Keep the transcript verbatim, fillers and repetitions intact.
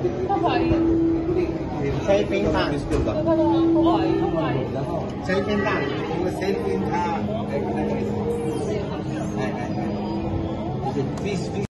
ใช้เป็นต่างใช้เป็นต่างใช้เป็นต่าง